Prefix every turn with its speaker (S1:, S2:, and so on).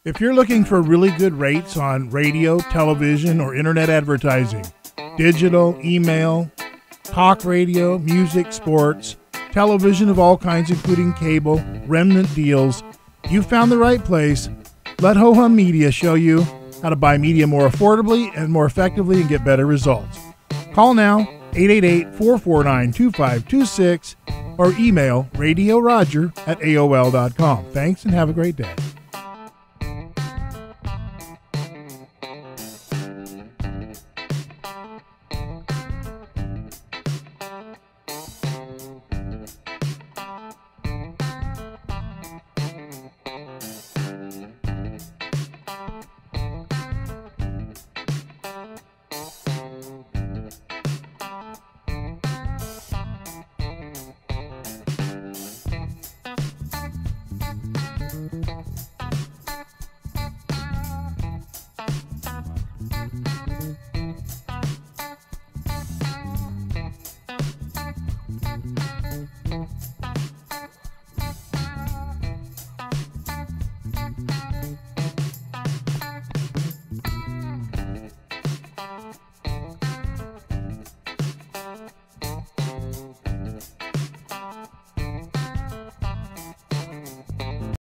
S1: If you're looking for really good rates on radio, television, or internet advertising, digital, email, talk radio, music, sports, television of all kinds including cable, remnant deals, you found the right place. Let Ho-Hum Media show you how to buy media more affordably and more effectively and get better results. Call now, 888-449-2526, or email radioroger@aol.com. Thanks and have a great day.